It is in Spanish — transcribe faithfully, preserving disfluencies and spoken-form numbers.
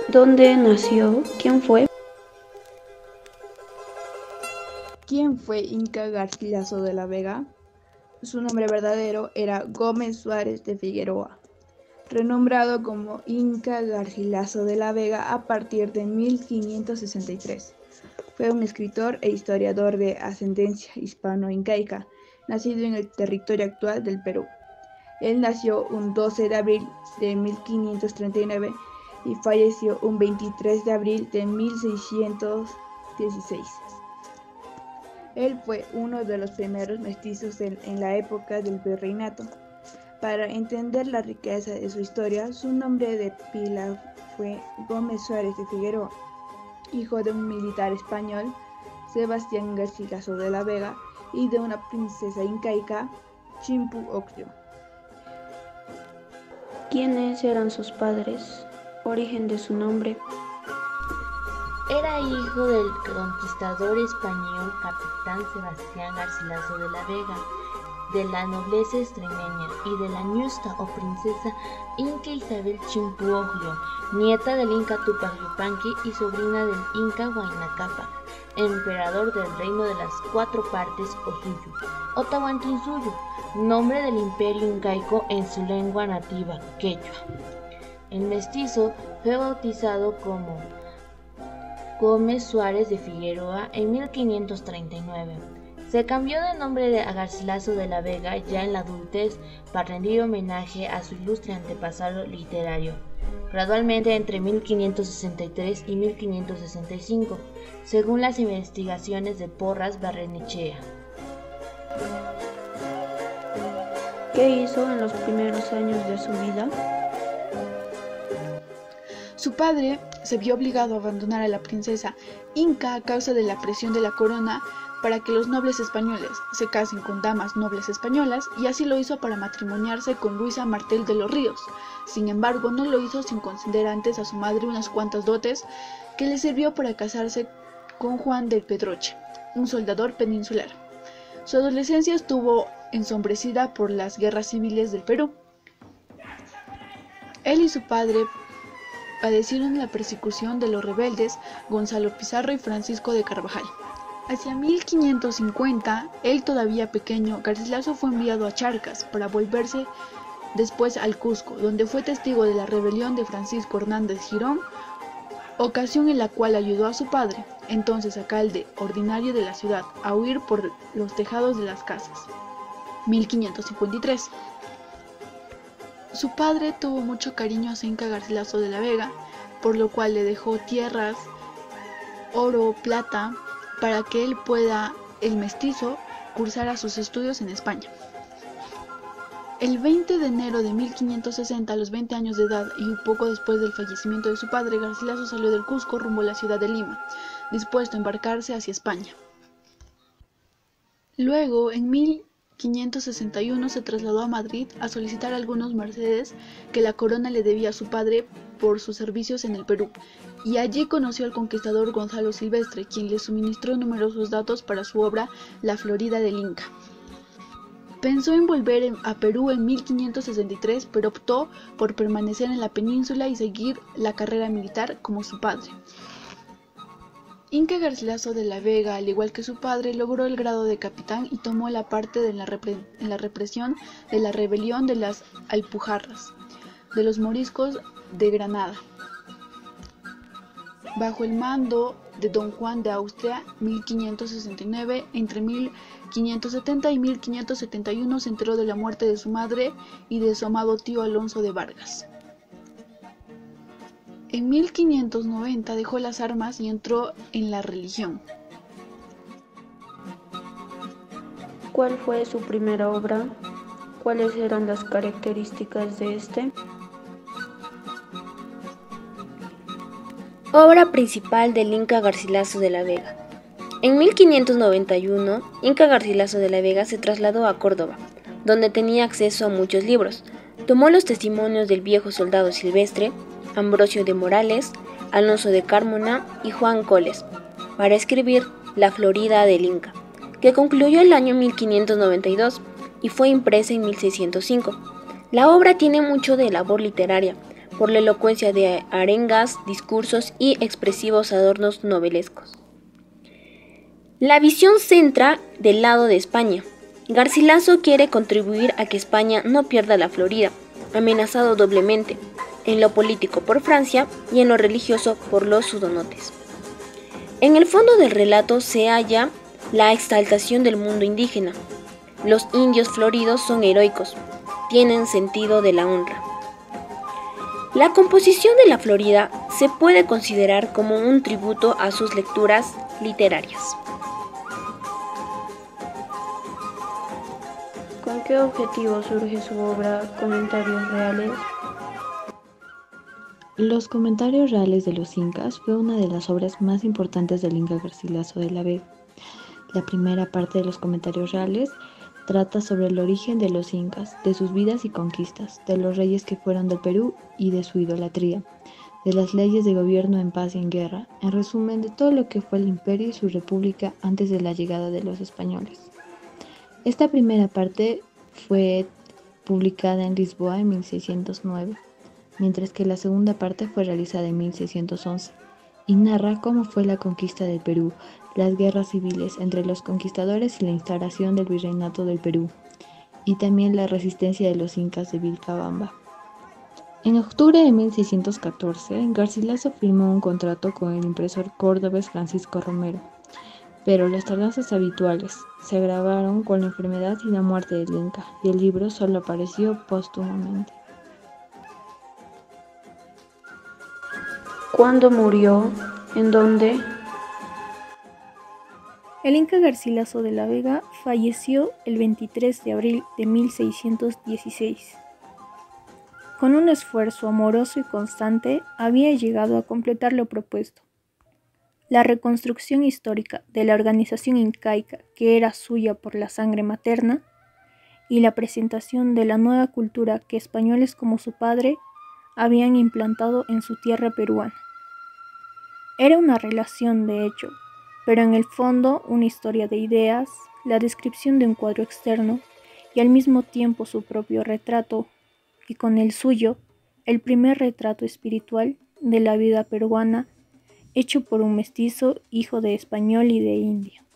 ¿Dónde nació? ¿Quién fue? ¿Quién fue Inca Garcilaso de la Vega? Su nombre verdadero era Gómez Suárez de Figueroa, renombrado como Inca Garcilaso de la Vega a partir de mil quinientos sesenta y tres. Fue un escritor e historiador de ascendencia hispano-incaica, nacido en el territorio actual del Perú. Él nació un doce de abril de mil quinientos treinta y nueve y falleció un veintitrés de abril de mil seiscientos dieciséis. Él fue uno de los primeros mestizos en, en la época del virreinato. Para entender la riqueza de su historia, su nombre de pila fue Gómez Suárez de Figueroa, hijo de un militar español, Sebastián Garcilaso de la Vega, y de una princesa incaica, Chimpu Ocllo. ¿Quiénes eran sus padres? Origen de su nombre. Era hijo del conquistador español capitán Sebastián Garcilaso de la Vega, de la nobleza extremeña y de la ñusta o princesa Inca Isabel Chimpu Ocllo, nieta del Inca Tupac Yupanqui y sobrina del Inca Huayna Cápac, emperador del reino de las cuatro partes o Suyu, o Tahuantinsuyo, nombre del imperio incaico en su lengua nativa, quechua. El mestizo fue bautizado como Gómez Suárez de Figueroa en mil quinientos treinta y nueve. Se cambió de nombre de a Garcilaso de la Vega ya en la adultez para rendir homenaje a su ilustre antepasado literario, gradualmente entre mil quinientos sesenta y tres y mil quinientos sesenta y cinco, según las investigaciones de Porras Barrenechea. ¿Qué hizo en los primeros años de su vida? Su padre se vio obligado a abandonar a la princesa Inca a causa de la presión de la corona para que los nobles españoles se casen con damas nobles españolas, y así lo hizo para matrimoniarse con Luisa Martel de los Ríos. Sin embargo, no lo hizo sin conceder antes a su madre unas cuantas dotes que le sirvió para casarse con Juan del Pedroche, un soldador peninsular. Su adolescencia estuvo ensombrecida por las guerras civiles del Perú. Él y su padre padecieron la persecución de los rebeldes Gonzalo Pizarro y Francisco de Carvajal. Hacia mil quinientos cincuenta, él todavía pequeño, Garcilaso fue enviado a Charcas para volverse después al Cusco, donde fue testigo de la rebelión de Francisco Hernández Girón, ocasión en la cual ayudó a su padre, entonces alcalde ordinario de la ciudad, a huir por los tejados de las casas. mil quinientos cincuenta y tres. Su padre tuvo mucho cariño a Inca Garcilaso de la Vega, por lo cual le dejó tierras, oro, plata, para que él pueda, el mestizo, cursar a sus estudios en España. El veinte de enero de mil quinientos sesenta, a los veinte años de edad y un poco después del fallecimiento de su padre, Garcilaso salió del Cusco rumbo a la ciudad de Lima, dispuesto a embarcarse hacia España. Luego, en mil quinientos sesenta y uno, se trasladó a Madrid a solicitar algunos mercedes que la corona le debía a su padre por sus servicios en el Perú, y allí conoció al conquistador Gonzalo Silvestre, quien le suministró numerosos datos para su obra La Florida del Inca. Pensó en volver a Perú en mil quinientos sesenta y tres, pero optó por permanecer en la península y seguir la carrera militar como su padre. Inca Garcilaso de la Vega, al igual que su padre, logró el grado de capitán y tomó la parte de la repre- en la represión de la rebelión de las Alpujarras, de los moriscos de Granada, bajo el mando de Don Juan de Austria. mil quinientos sesenta y nueve, entre mil quinientos setenta y mil quinientos setenta y uno se enteró de la muerte de su madre y de su amado tío Alonso de Vargas. En mil quinientos noventa dejó las armas y entró en la religión. ¿Cuál fue su primera obra? ¿Cuáles eran las características de este? Obra principal del Inca Garcilaso de la Vega. En mil quinientos noventa y uno, Inca Garcilaso de la Vega se trasladó a Córdoba, donde tenía acceso a muchos libros. Tomó los testimonios del viejo soldado Silvestre, Ambrosio de Morales, Alonso de Cármona y Juan Coles, para escribir La Florida del Inca, que concluyó el año mil quinientos noventa y dos y fue impresa en mil seiscientos cinco. La obra tiene mucho de labor literaria, por la elocuencia de arengas, discursos y expresivos adornos novelescos. La visión centra del lado de España. Garcilaso quiere contribuir a que España no pierda la Florida, amenazado doblemente, en lo político por Francia y en lo religioso por los hugonotes. En el fondo del relato se halla la exaltación del mundo indígena. Los indios floridos son heroicos, tienen sentido de la honra. La composición de la Florida se puede considerar como un tributo a sus lecturas literarias. ¿Con qué objetivo surge su obra Comentarios Reales? Los Comentarios Reales de los Incas fue una de las obras más importantes del Inca Garcilaso de la Vega. La primera parte de los Comentarios Reales trata sobre el origen de los incas, de sus vidas y conquistas, de los reyes que fueron del Perú y de su idolatría, de las leyes de gobierno en paz y en guerra, en resumen de todo lo que fue el imperio y su república antes de la llegada de los españoles. Esta primera parte fue publicada en Lisboa en mil seiscientos nueve, mientras que la segunda parte fue realizada en mil seiscientos once, y narra cómo fue la conquista del Perú, las guerras civiles entre los conquistadores y la instauración del virreinato del Perú, y también la resistencia de los incas de Vilcabamba. En octubre de mil seiscientos catorce, Garcilaso firmó un contrato con el impresor cordobés Francisco Romero, pero las tardanzas habituales se agravaron con la enfermedad y la muerte del Inca, y el libro solo apareció póstumamente. ¿Cuándo murió? ¿En dónde? El Inca Garcilaso de la Vega falleció el veintitrés de abril de mil seiscientos dieciséis. Con un esfuerzo amoroso y constante, había llegado a completar lo propuesto. La reconstrucción histórica de la organización incaica que era suya por la sangre materna y la presentación de la nueva cultura que españoles como su padre habían implantado en su tierra peruana. Era una relación de hecho, pero en el fondo una historia de ideas, la descripción de un cuadro externo y al mismo tiempo su propio retrato, y con el suyo, el primer retrato espiritual de la vida peruana hecho por un mestizo hijo de español y de indio.